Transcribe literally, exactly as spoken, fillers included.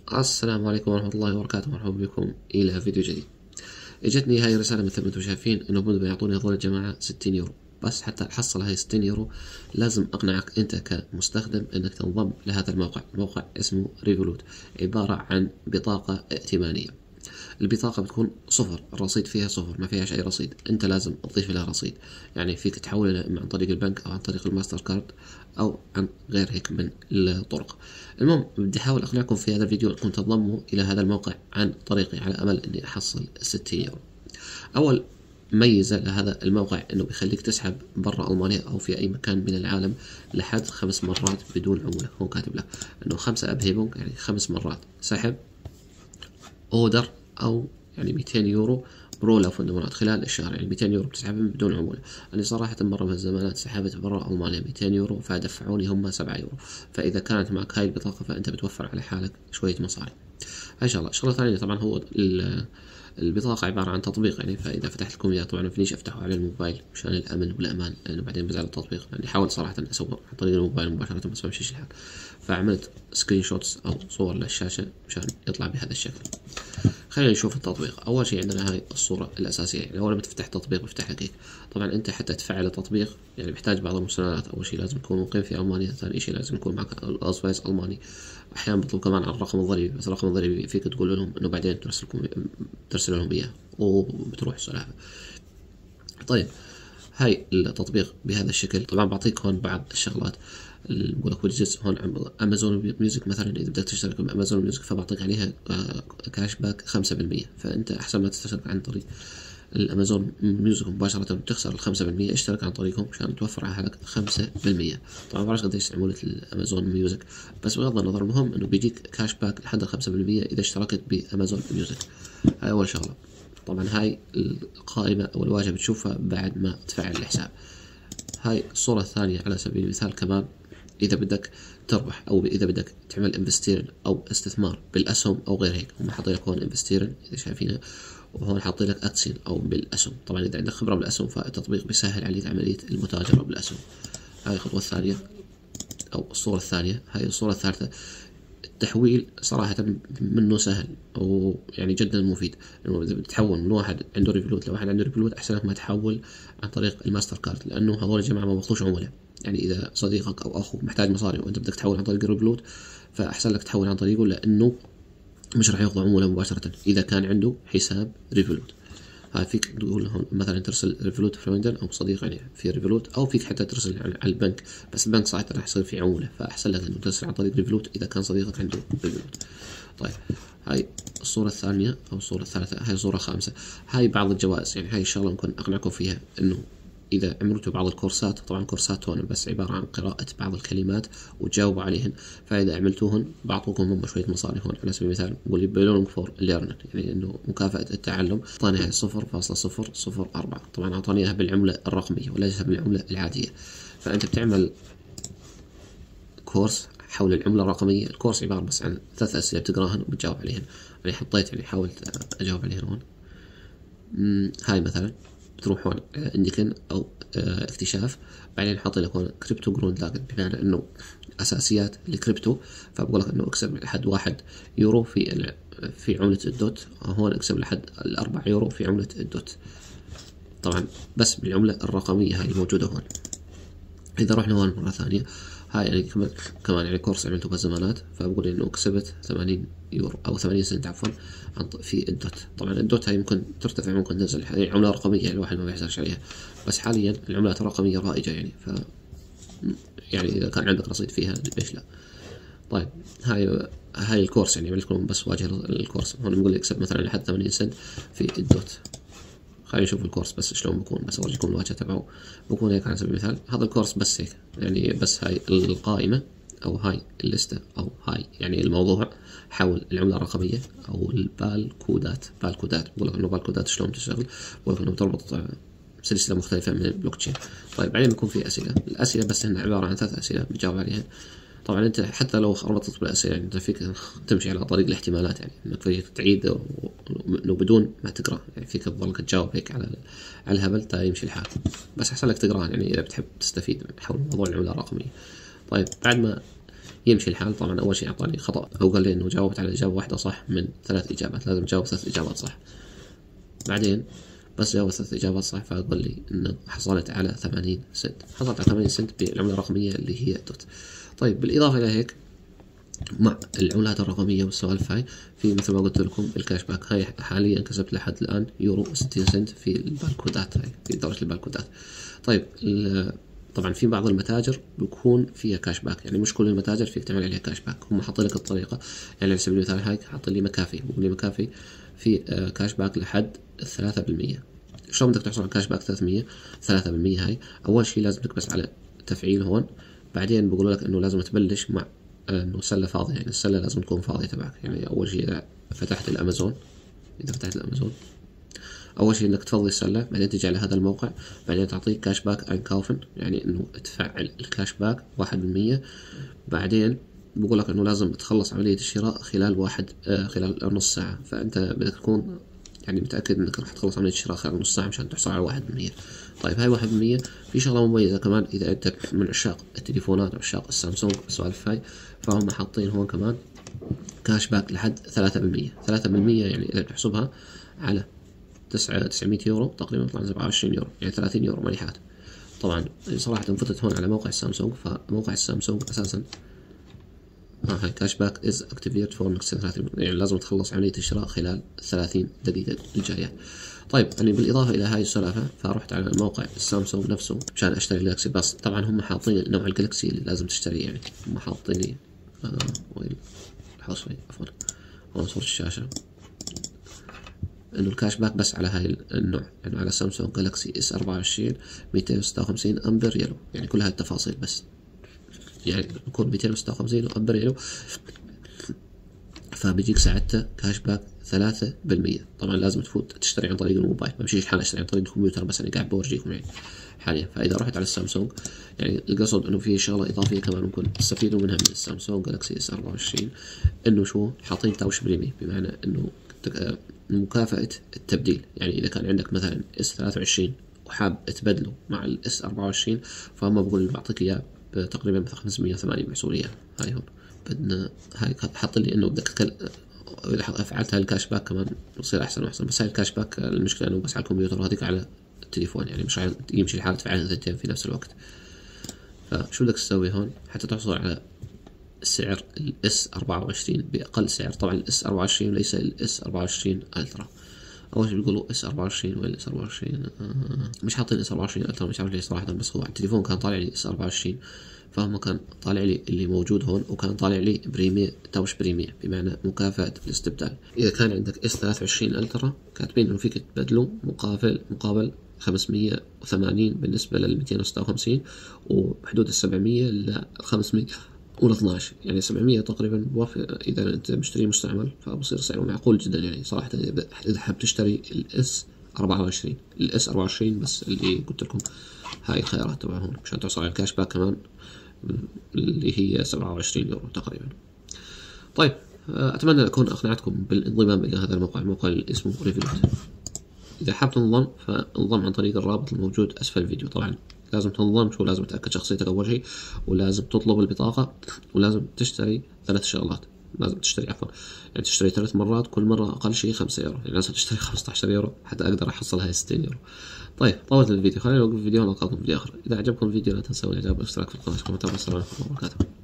السلام عليكم ورحمة الله وبركاته. مرحبا بكم إلى فيديو جديد. اجتني هاي رسالة مثل ما انتم شايفين انه بدهم يعطوني هذول الجماعة ستين يورو، بس حتى احصل هاي ستين يورو لازم اقنعك انت كمستخدم انك تنضم لهذا الموقع. موقع اسمه ريفولوت، عبارة عن بطاقة ائتمانية. البطاقة بتكون صفر، الرصيد فيها صفر، ما فيهاش أي رصيد، أنت لازم تضيف لها رصيد. يعني فيك تحولها إما عن طريق البنك أو عن طريق الماستر كارد أو عن غير هيك من الطرق. المهم بدي أحاول أقنعكم في هذا الفيديو أنكم تنضموا إلى هذا الموقع عن طريقي على أمل إني أحصل ستين يورو. أول ميزة لهذا الموقع إنه بيخليك تسحب برا ألمانيا أو في أي مكان من العالم لحد خمس مرات بدون عمولة. هون كاتب لك إنه خمسة أبهيبونج، يعني خمس مرات سحب أودر أو يعني مئتين يورو برو لو فندمونات خلال الشهر، يعني مئتين يورو بتسحبهم بدون عمولة. أنا صراحة مرة من الزمانات سحبت برا ألمانيا مئتين يورو فدفعوني هم سبعة يورو، فإذا كانت معك هاي البطاقة فأنت بتوفر على حالك شوية مصاري. هاي شغلة. شغلة ثانية طبعا هو البطاقة عبارة عن تطبيق، يعني فإذا فتحت لكم إياه طبعا ما فينيش أفتحه على الموبايل مشان الأمن والأمان، لأنه بعدين بزعل التطبيق. يعني حاولت صراحة أسوي عن طريق الموبايل مباشرة بس ما مشيش الحال، فعملت سكرين شوتس أو صور للشاشة مشان يطلع بهذا الشكل. خلينا نشوف التطبيق. أول شيء عندنا هاي الصورة الأساسية، يعني أول ما تفتح تطبيق بيفتح لك هيك. طبعا أنت حتى تفعل التطبيق يعني بيحتاج بعض المستندات. أول شيء لازم تكون مقيم في ألمانيا، ثاني شيء لازم يكون معك الأوزفايز ألماني. أحيانا بيطلب كمان عن الرقم الضريبي، بس الرقم الضريبي فيك تقول لهم إنه بعدين ترسلكم ترسل لهم إياه وبتروح سلافة. طيب هاي التطبيق بهذا الشكل. طبعا بعطيك هون بعض الشغلات، بقول لك ويدجتس هون امازون ميوزك مثلا، اذا بدك تشترك بامازون ميوزك فبعطيك عليها كاش باك خمسة بالمية، فانت احسن ما تشترك عن طريق الامازون ميوزك مباشرة بتخسر الخمسة بالمية، اشترك عن طريقهم مشان توفر على حالك خمسة بالمية. طبعا ما بعرف قديش عمولة الامازون ميوزك، بس بغض النظر المهم انه بيجيك كاش باك لحد الخمسة بالمية اذا اشتركت بامازون ميوزك. هاي اول شغلة. طبعا هاي القائمة او الواجهة بتشوفها بعد ما تفعل الحساب. هاي الصورة الثانية على سبيل المثال كمان، إذا بدك تربح أو إذا بدك تعمل انفستيرن أو استثمار بالأسهم أو غير هيك، هم حاطين لك هون انفستيرن إذا شايفينها، وهون حاطين لك أكسين أو بالأسهم. طبعا إذا عندك خبرة بالأسهم فالتطبيق بيسهل عليك عملية المتاجرة بالأسهم. هاي الخطوة الثانية أو الصورة الثانية. هاي الصورة الثالثة. التحويل صراحة منه سهل ويعني جدا مفيد، انه اذا بتحول من واحد عنده ريفولوت لواحد عنده ريفولوت احسن لك ما تحول عن طريق الماستر كارد، لانه هذول الجماعة ما بياخذوش عمولة. يعني اذا صديقك او اخوك محتاج مصاري وانت بدك تحول عن طريق الريفولوت فاحسن لك تحول عن طريقه، لانه مش راح ياخذوا عمولة مباشرة اذا كان عنده حساب ريفولوت. هاي فيك تقول هون مثلا ترسل ريفولوت فريندن او صديق يعني في ريفولوت، او فيك حتى ترسل على البنك، بس البنك صحيح راح يصير في عموله، فاحسن لك انه ترسل عن طريق ريفولوت اذا كان صديقك عنده ريفولوت. طيب هاي الصورة الثانية او الصورة الثالثة. هاي الصورة الخامسة. هاي بعض الجوائز، يعني هاي الشغلة ممكن اقنعكم فيها، انه إذا عملتوا بعض الكورسات، طبعا كورسات هون بس عبارة عن قراءة بعض الكلمات وتجاوبوا عليهن، فإذا عملتوهن بعطوكم هم شوية مصاري. هون على سبيل المثال بقول لي بلونج فور ليرنر، يعني إنه مكافأة التعلم، أعطاني هاي صفر فاصلة صفر صفر أربعة. طبعا أعطاني إياها بالعملة الرقمية وليس بالعملة العادية. فأنت بتعمل كورس حول العملة الرقمية. الكورس عبارة بس عن ثلاث أسئلة بتقراهن وبتجاوب عليهن. أنا حطيت يعني حاولت أجاوب عليهن هون. هاي مثلا بتروح هون انديكن او اكتشاف، بعدين حاطين لك هون كريبتو جروند لاجن، بمعنى انه اساسيات الكريبتو، فبقول لك انه اكسب لحد واحد يورو في في عملة الدوت، هون اكسب لحد الاربع يورو في عملة الدوت، طبعا بس بالعملة الرقمية هاي الموجودة هون. اذا رحنا هون مرة ثانية، هاي يعني كمان يعني كورس عملته بالزمانات، فبقول انه كسبت ثمانين يورو او ثمانين سنت عفوا في الدوت. طبعا الدوت هاي ممكن ترتفع ممكن تنزل، هي عملة رقمية يعني الواحد ما بيحتاجش عليها، بس حاليا العملات الرقمية رائجة يعني، ف يعني اذا كان عندك رصيد فيها ليش لا. طيب هاي هاي الكورس يعني عملت بس واجهة الكورس. هون بقول لي اكسب مثلا لحد ثمانين سنت في الدوت. خلينا نشوف الكورس بس شلون بكون، بس اورجيكم الواجهة تبعه. بكون هيك على سبيل المثال. هذا الكورس بس هيك يعني، بس هاي القائمة او هاي الليستة او هاي يعني الموضوع حول العملة الرقمية او البالكودات. بالكودات بقول لك انه بالكودات شلون تشتغل، بقول لك انه بتربط سلسلة مختلفة من البلوك تشين. طيب بعدين بيكون في اسئلة. الاسئلة بس هن عبارة عن ثلاث اسئلة بتجاوب عليها. طبعا انت حتى لو ربطت بالاسئله يعني انت فيك تمشي على طريق الاحتمالات، يعني انك فيك تعيد انه بدون ما تقرا، يعني فيك تضلك تجاوب هيك على على الهبل تا يمشي الحال، بس احسن لك تقرا يعني اذا بتحب تستفيد حول موضوع العمله الرقميه. طيب بعد ما يمشي الحال. طبعا أول شيء أعطاني خطأ أو قال لي إنه جاوبت على إجابة واحدة صح من ثلاث إجابات، لازم تجاوب ثلاث إجابات صح. بعدين بس جاوبت ثلاث إجابات صح فقال لي إنه حصلت على ثمانين سنت، حصلت على ثمانين سنت بالعملة الرقمية اللي هي دوت. طيب بالإضافة إلى هيك مع العملات الرقمية والسوالف هاي، في مثل ما قلت لكم الكاش باك. هاي حاليا كسبت لحد الآن يورو وستين سنت في الباركودات، هاي في دورة الباركودات. طيب طبعا في بعض المتاجر بيكون فيها كاش باك، يعني مش كل المتاجر فيك تعمل عليها كاش باك. هم حاطين لك الطريقة، يعني على سبيل المثال هاي حاط لي مكافي، بقول لي مكافي في كاش باك لحد ثلاثة بالمية. شلون بدك تحصل على كاش باك ثلاثمية ثلاثة بالمية؟ هاي أول شيء لازم تكبس على تفعيل هون، بعدين بقول لك إنه لازم تبلش مع إنه سلة فاضية، يعني السلة لازم تكون فاضية تبعك. يعني أول شيء إذا فتحت الأمازون، إذا فتحت الأمازون أول شيء إنك تفضي السلة، بعدين تجي على هذا الموقع، بعدين تعطيك كاش باك أنكاوفن، يعني إنه تفعل الكاش باك واحد بالمية. بعدين بقول لك إنه لازم تخلص عملية الشراء خلال واحد آه خلال نص ساعة، فأنت بدك تكون يعني متأكد إنك راح تخلص عملية الشراء خلال نص ساعة مشان تحصل على واحد بالمية. طيب هاي واحد بالمية. في شغلة مميزة كمان إذا أنت من عشاق التليفونات وعشاق السامسونج والسوالف هاي، فهم حاطين هون كمان كاش باك لحد ثلاثة بالمية. ثلاثة بالمية يعني إذا بتحسبها على تسعة تسعمية يورو تقريبا يطلع سبعة وعشرين يورو، يعني ثلاثين يورو مليحات. طبعا صراحة فتت هون على موقع السامسونج، فموقع السامسونج أساسا آه هاي كاش باك إز أكتيفيرد فور نكست ثلاثين، يعني لازم تخلص عملية الشراء خلال ثلاثين دقيقة الجاية. طيب يعني بالإضافة إلى هاي السلافة فرحت على موقع السامسونج نفسه مشان أشتري جالكسي باس. طبعا هم حاطين نوع الجالكسي اللي لازم تشتريه، يعني هم حاطين آه وين الحصري عفوا هون صورة الشاشة إنه الكاش باك بس على هاي النوع، يعني على سامسونج جالكسي اس أربعة وعشرين مئتين وستة وخمسين أمبر يلو، يعني كل هاي التفاصيل بس يعني يكون مئتين وستة وخمسين أمبر يلو، فبيجيك ساعتها كاش باك ثلاثة بالمية. طبعا لازم تفوت تشتري عن طريق الموبايل، ما بمشيش حال اشتري عن طريق الكمبيوتر، بس أنا قاعد بورجيكم يعني حاليا. فإذا رحت على السامسونج يعني القصد إنه في شغلة إضافية كمان ممكن تستفيدوا منها من السامسونج جالكسي اس أربعة وعشرين، إنه شو حاطين تاوش بريمي، بمعنى إنه مكافأة التبديل. يعني إذا كان عندك مثلا اس ثلاثة وعشرين وحاب تبدله مع الاس أربعة وعشرين، فهم بقول لي بعطيك إياه تقريبا ب خمسمية وثمانين محصولية. هاي هون بدنا هاي حط لي إنه بدك تكل... إذا فعلت هاي الكاش باك كمان بصير أحسن وأحسن. بس هاي الكاش باك المشكلة إنه بس على الكمبيوتر وهذيك على التليفون، يعني مش يمشي الحال تفعلها اثنتين في نفس الوقت. فشو بدك تسوي هون حتى تحصل على سعر الاس أربعة وعشرين بأقل سعر؟ طبعا الاس أربعة وعشرين ليس الاس أربعة وعشرين الترا. اول شيء بيقولوا اس أربعة وعشرين ولا اس أربعة وعشرين آه مش حاطين اس أربعة وعشرين الترا، مش عارف ليش صراحه، بس هو على التليفون كان طالع لي اس أربعة وعشرين، فهم كان طالع لي اللي موجود هون، وكان طالع لي بريمير تاوش بريمير بمعنى مكافأة الاستبدال. اذا كان عندك اس ثلاثة وعشرين الترا كاتبين انه فيك تبدله مقابل مقابل خمسمية وثمانين بالنسبه لل مئتين وستة وخمسين، وبحدود ال سبعمية ل خمسمية واثناشر، يعني سبعمية تقريبا بوافق اذا انت مشتري مستعمل، فبصير سعره معقول جدا. يعني صراحه اذا حاب تشتري الاس أربعة وعشرين الاس أربعة وعشرين بس اللي قلت لكم هاي الخيارات تبعهم مشان تحصل على الكاش باك كمان اللي هي سبعة وعشرين يورو تقريبا. طيب اتمنى اكون اقنعتكم بالانضمام الى هذا الموقع، الموقع اللي اسمه ريفولوت. اذا حاب تنضم فانضم عن طريق الرابط الموجود اسفل الفيديو. طبعا لازم تنضم، شو لازم تأكد شخصيتك أول شيء، ولازم تطلب البطاقة، ولازم تشتري ثلاث شغلات. لازم تشتري عفوا يعني تشتري ثلاث مرات، كل مرة أقل شيء خمسة يورو، يعني لازم تشتري خمسة عشر يورو حتى أقدر أحصل هاي ستين يورو. طيب طولت الفيديو، خلينا نوقف الفيديو ونلقاكم في فيديو آخر. إذا عجبكم الفيديو لا تنسوا الإعجاب والاشتراك في القناة، والسلام عليكم ورحمة الله وبركاته.